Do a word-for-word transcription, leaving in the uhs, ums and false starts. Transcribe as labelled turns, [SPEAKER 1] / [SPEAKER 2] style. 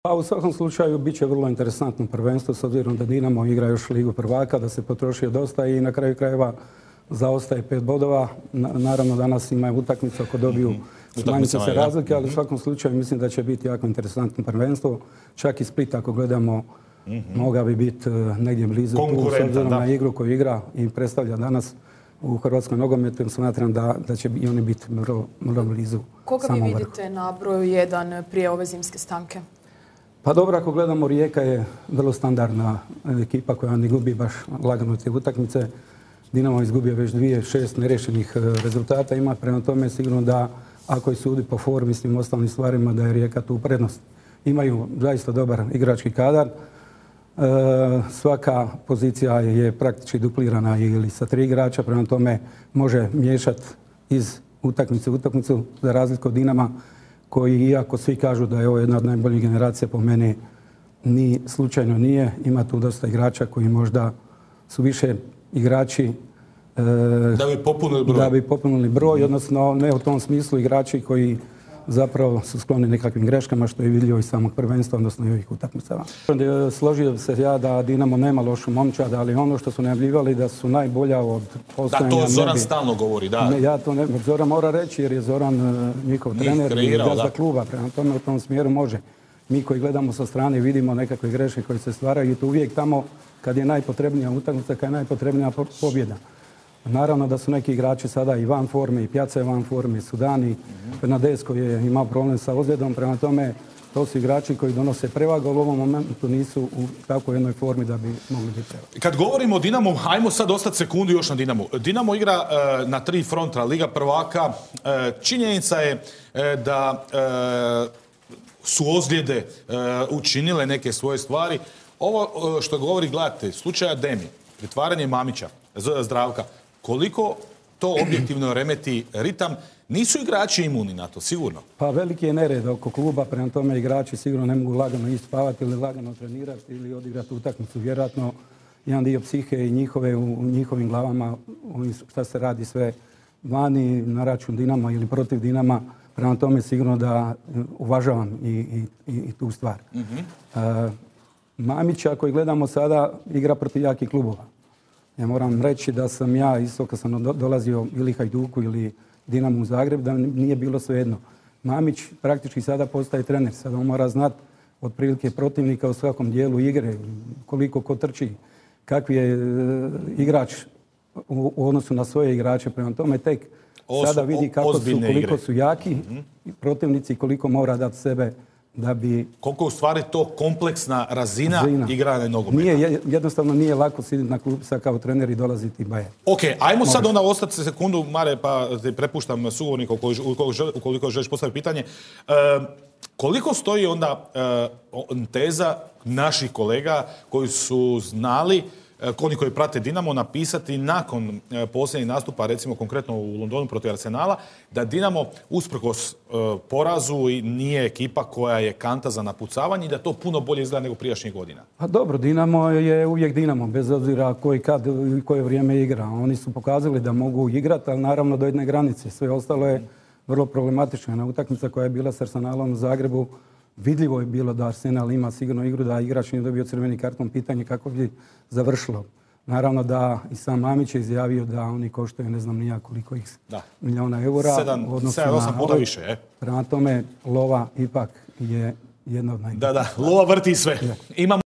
[SPEAKER 1] Pa u svakom slučaju bit će vrlo interesantno prvenstvo s obzirom da Dinamo igra još Ligu prvaka, da se potrošio dosta i na kraju krajeva zaostaje pet bodova. Naravno danas imaju utakmicu ako dobiju smanjit će se razlike, ali u svakom slučaju mislim da će biti jako interesantno prvenstvo. Čak i Split ako gledamo mogao bi biti negdje blizu tu s obzirom na igru koju igra i predstavlja danas u hrvatskom nogometu. Smatram da, da će i oni biti vrlo, vrlo blizu.
[SPEAKER 2] Koga vi vidite na broju jedan prije ove zimske stanke?
[SPEAKER 1] Pa dobro, ako gledamo, Rijeka je vrlo standardna ekipa koja ne gubi baš lagano te utakmice. Dinamo izgubio već dvije, šest nerešenih rezultata ima, prema tome sigurno da ako je sudi po formi s tim ostalim stvarima da je Rijeka tu prednost. Imaju zaista dobar igrački kadar. E, svaka pozicija je praktički duplirana ili sa tri igrača, prema tome može miješati iz utakmice u utakmicu za razliku od Dinama koji, iako svi kažu da je ovo jedna od najboljih generacija, po meni ni slučajno nije. Ima tu dosta igrača koji možda su više igrači e,
[SPEAKER 3] da bi popunili broj,
[SPEAKER 1] da bi popunili broj, odnosno ne u tom smislu igrači koji zapravo su skloni nekakvim greškama, što je vidljivo iz samog prvenstva, odnosno i ovih utakmica. Složio bi se ja da Dinamo nema lošu momčad, ali ono što su najavljivali da su najbolja od postojanja...
[SPEAKER 3] Da, to Zoran stalno govori, da.
[SPEAKER 1] Ne, ja to ne, Zoran mora reći jer je Zoran njihov trener i gazda kluba, prema tome u tom smjeru može. Mi koji gledamo sa strane vidimo nekakve greške koje se stvaraju i to uvijek tamo kad je najpotrebnija utakmica, kad je najpotrebnija pobjeda. Naravno da su neki igrači sada i van forme, i Pjaca je van forme, i Sudani, Fernandez koji je imao problem sa ozljedom, prema tome to su igrači koji donose prevagu, ali u ovom momentu nisu u takvoj jednoj formi da bi mogli biti prevagu.
[SPEAKER 3] Kad govorimo o Dinamu, ajmo sad ostati sekundu još na Dinamu. Dinamo igra e, na tri fronta, Liga prvaka. E, činjenica je e, da e, su ozljede e, učinile neke svoje stvari. Ovo e, što govori, gledate, slučaja Demi, pritvaranje Mamića, Zdravka, koliko to objektivno remeti ritam, nisu igrači imuni na to, sigurno?
[SPEAKER 1] Pa veliki je nered oko kluba, prema tome igrači sigurno ne mogu lagano ispavati ili lagano trenirati ili odigrati utakmicu. Vjerojatno jedan dio psihe i njihove u njihovim glavama, šta se radi sve vani na račun Dinama ili protiv Dinama, prema tome sigurno da uvažavam i, i, i tu stvar. Mm-hmm. uh, Mamića koji gledamo sada igra protiv jakih klubova. Ja moram reći da sam ja, isto kad sam dolazio ili Hajduku ili Dinamo u Zagreb, da nije bilo svejedno. Mamić praktički sada postaje trener. Sada on mora znati otprilike protivnika u svakom dijelu igre, koliko ko trči, kakvi je e, igrač u, u odnosu na svoje igrače. Prema tome tek Os, sada vidi kako su, koliko igre. Su jaki mm-hmm. protivnici i koliko mora dati sebe da bi...
[SPEAKER 3] Koliko u stvari to kompleksna razina, razina. igrane nogometa.
[SPEAKER 1] Nije, jednostavno nije lako siditi na klub sa kao trener i dolaziti baje.
[SPEAKER 3] Ok, ajmo Može. sad onda ostati sekundu, Mare, pa te prepuštam sugovornika ukoliko, ukoliko želiš postaviti pitanje. E, koliko stoji onda e, teza naših kolega koji su znali, oni koji prate Dinamo, napisati nakon posljednjih nastupa, recimo konkretno u Londonu protiv Arsenala, da Dinamo usprkos e, porazu i nije ekipa koja je kanta za napucavanje i da to puno bolje izgleda nego prijašnjih godina.
[SPEAKER 1] Pa dobro, Dinamo je uvijek Dinamo, bez obzira koji kad i koje vrijeme igra. Oni su pokazali da mogu igrati, ali naravno do jedne granice. Sve ostalo je vrlo problematično. Na utakmica koja je bila s Arsenalom u Zagrebu, vidljivo je bilo da Arsenal ima sigurno igru, da igrač nije dobio crveni karton, pitanje kako bi završilo. Naravno da i sam Mamić je izjavio da oni koštaju ne znam nija koliko ih da. milijuna eura.
[SPEAKER 3] Sedam, sedam, osam puta više, je.
[SPEAKER 1] Prema tome, lova ipak je jedna od najboljih.
[SPEAKER 3] Da, da, lova vrti sve. Imamo